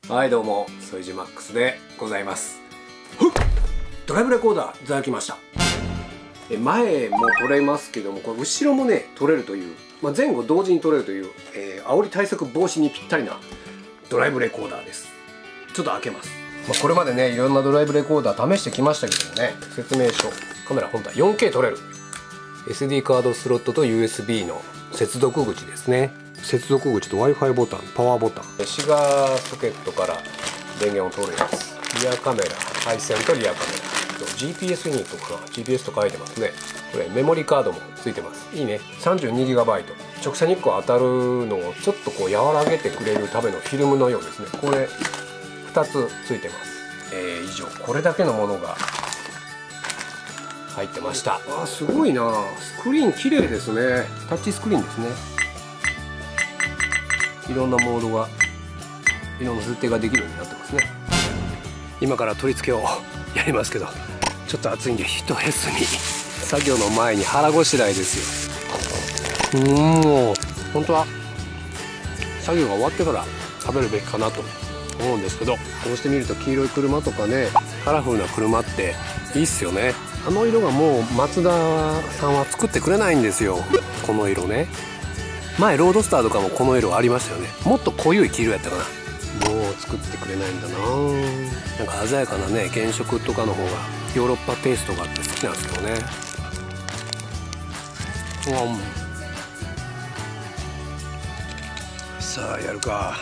はいどうも、ソイジマックスでございます。ドライブレコーダーいただきました。前も撮れますけども、これ後ろもね撮れるという、前後同時に撮れるという、煽り対策防止にぴったりなドライブレコーダーです。ちょっと開けます。これまでねいろんなドライブレコーダー試してきましたけどもね、説明書、カメラ本体 4K 撮れる SD カードスロットと USB の接続口ですね。接続口と Wi-Fi ボタン、パワーボタン、シガーソケットから電源を取るやつ、リアカメラ、配線とリアカメラ、GPS ユニットかな、 GPS と書いてますね。これメモリカードもついてます。いいね。 32GB、 直射日光当たるのをちょっとこう和らげてくれるためのフィルムのようですね。これ2つついてます。以上、これだけのものが入ってました。すごいな。スクリーン綺麗ですね。タッチスクリーンですね。いろんなモードが、いろんな設定ができるようになってますね。今から取り付けをやりますけど、ちょっと暑いんで一休み。作業の前に腹ごしらえですよ。もう本当は作業が終わってから食べるべきかなと思うんですけど、こうして見ると黄色い車とかね、カラフルな車っていいっすよね。あの色がもう松田さんは作ってくれないんですよ、この色ね。前ロードスターとかもこの色ありましたよね。もっと濃い黄色やったかな。もう作ってくれないんだな。なんか鮮やかなね原色とかの方がヨーロッパテイストがあって好きなんですけどね。さあやるか。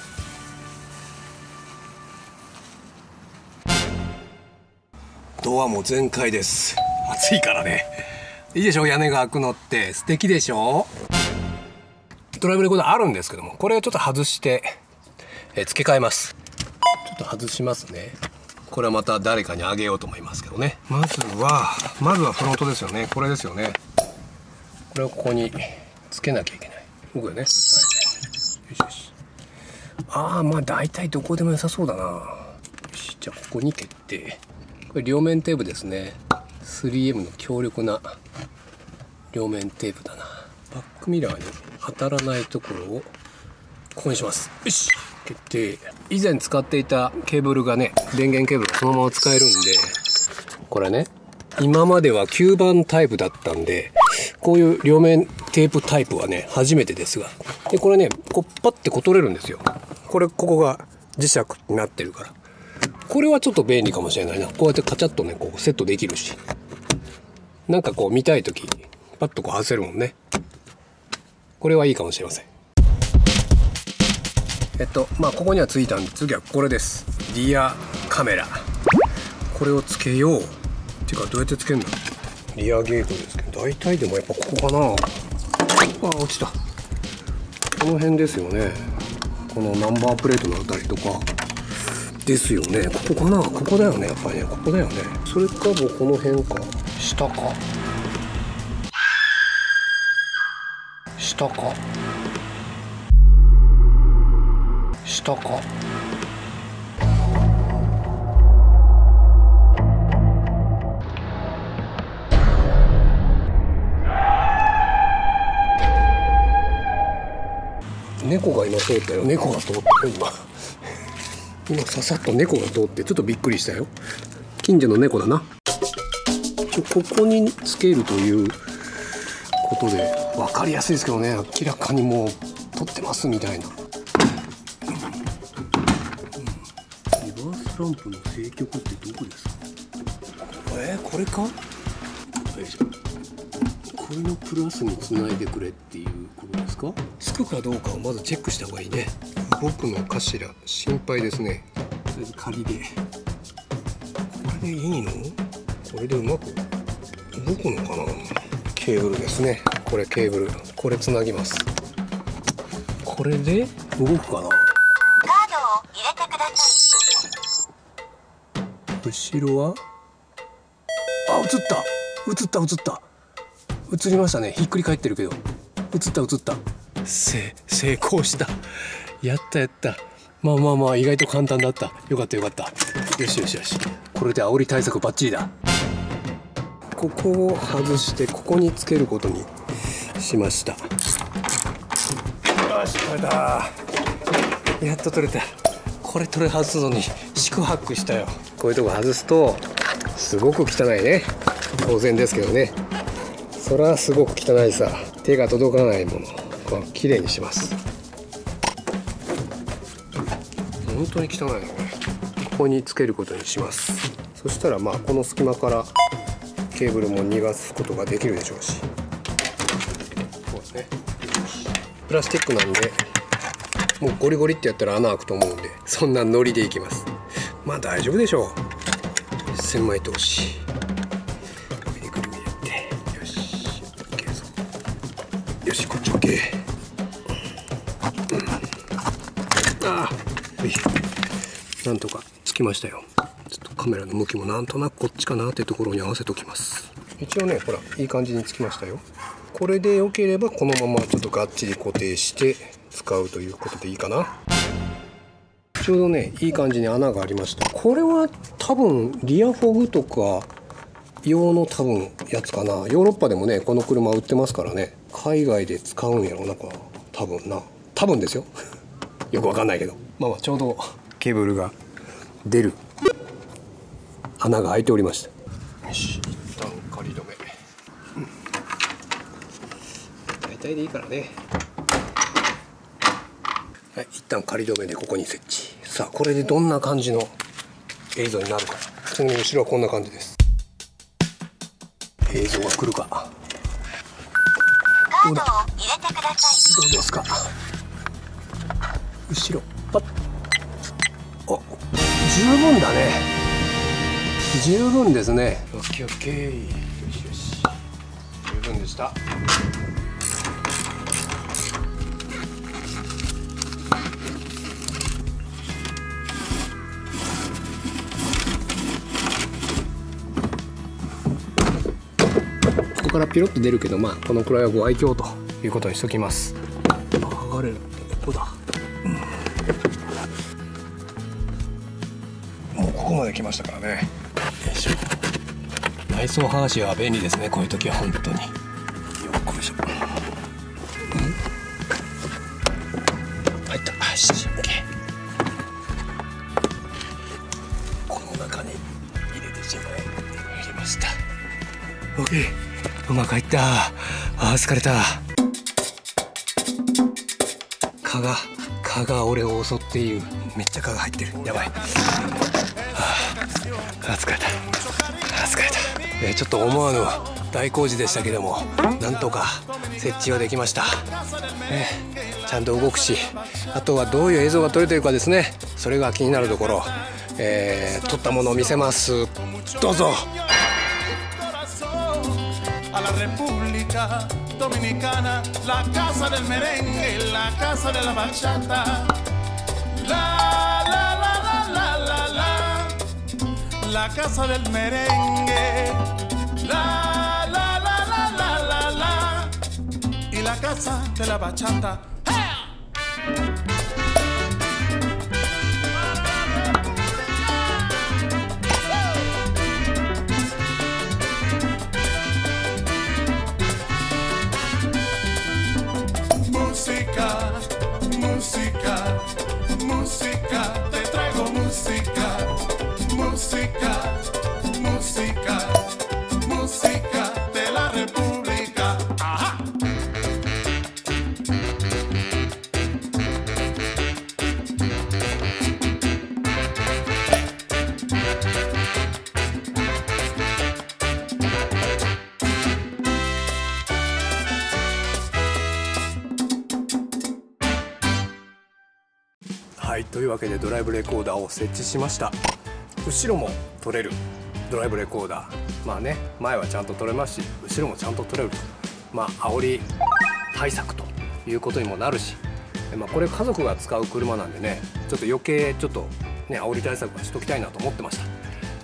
ドアも全開です。暑いからね。いいでしょ、屋根が開くのって素敵でしょ。ドライブレコーダーあるんですけども、これをちょっと外して、付け替えます。ちょっと外しますね。これはまた誰かにあげようと思いますけどね。まずはフロントですよね。これですよね。これをここにつけなきゃいけない。僕はね、はい、よしよし。大体どこでも良さそうだな。よし、じゃあここに決定。これ両面テープですね。 3M の強力な両面テープだな。バックミラーに当たらないところをここにします。よし、決定。以前使っていたケーブルがね、電源ケーブルがそのまま使えるんで、これね、今までは吸盤タイプだったんで、こういう両面テープタイプはね初めてですが、でこれねこうパッて取れるんですよ。ここが磁石になってるから、これはちょっと便利かもしれないな。こうやってカチャッとねこうセットできるし、なんかこう見たい時パッとこう外せるもんね。これはいいかもしれません。ここにはついたんで、次はこれです。リアカメラ。これをつけよう。てかどうやってつけるんだ。リアゲートですけど、大体でもやっぱここかな。落ちた。この辺ですよね。このナンバープレートのあたりとかですよね。ここかな。ここだよね。やっぱりね、ここだよね。それかもうこの辺か。下か下か下か。猫が今通ったよ。猫が通ったよ今ささっと猫が通ってちょっとびっくりしたよ。近所の猫だな。ここにつけるということで分かりやすいですけどね、明らかにもう撮ってますみたいな。リバースランプの正極ってどこですか。これか。これのプラスにつないでくれっていうことですか。つくかどうかをまずチェックした方がいいね。僕のかしら心配ですね。とりあえず仮で、これでいいの。これでうまく動くのかな。ケーブルですね。これケーブル、これつなぎます。これで動くかな。カードを入れてください。後ろは映った映りましたね。ひっくり返ってるけど映った成功した。やった。まあ意外と簡単だった。よかった。よし。これで煽り対策バッチリだ。ここを外してここにつけることにしました。よし、取れた。やっと取れた。 これ取れ外すのに四苦八苦したよ。こういうとこ外すとすごく汚いね。当然ですけどね。それはすごく汚いさ。手が届かないものこうきれいにします。本当に汚いのね。ここにつけることにします。そしたらまあこの隙間からケーブルも逃がすことができるでしょうし、こうですね。プラスチックなんでもうゴリゴリってやったら穴開くと思うんで、そんなノリでいきます。まあ大丈夫でしょう。千枚通しぐるぐる入れて、よし OK ぞ。よしこっち OK、ああなんとかつきましたよ。ちょっとカメラの向きもなんとなくこっちかなってところに合わせておきます。一応ねほらいい感じにつきましたよ。これで良ければこのままちょっとがっちり固定して使うということでいいかな。ちょうどねいい感じに穴がありました。これは多分リアフォグとか用の多分やつかな。ヨーロッパでもねこの車売ってますからね。海外で使うんやろなんか多分ですよよくわかんないけど、まあちょうどケーブルが出る穴が開いておりました。よし一旦仮止め、大体でいいからね。はい、一旦仮止めでここに設置。さあこれでどんな感じの映像になるか。ちなみに後ろはこんな感じです。映像が来るか。どうだ、どうですか。後ろパッ、お、十分だね。十分ですね。オッケーオッケー、よしよし、十分でした。ここからピロッと出るけど、まあこのくらいはご愛嬌ということにしときます。剥がれるってここだ、もうここまで来ましたからね。よいしょ。内装剥がしは便利ですね、こういう時は本当に。よっこいしょ。入った。よし OK。 この中に入れてしまえ。入れました。 OK、うまく入った。あー疲れた。蚊が俺を襲っている。めっちゃ蚊が入ってる。やばい。あ疲れた。疲れた。ちょっと思わぬ大工事でしたけども、なんとか設置はできました。ちゃんと動くし、あとはどういう映像が撮れてるかですね。それが気になるところ。撮ったものを見せます。どうぞ。 A la República Dominicana, la casa del merengue, la casa de la bachata, la la la la la la la, la casa del merengue, la la la la la la la, y la casa de la bachata. Música, te traigo música, música, música, música de la República. ¡Ajá! はい、というわけでドライブレコーダーを設置しました。後ろも撮れるドライブレコーダー、まあね、前はちゃんと撮れますし、後ろもちゃんと撮れると、まあ煽り対策ということにもなるし、まあ、これ家族が使う車なんでね、ちょっと余計ちょっとね煽り対策はしときたいなと思ってました。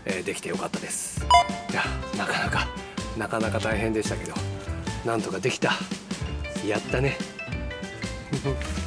できてよかったです。いや、なかなか大変でしたけど、なんとかできた。やったね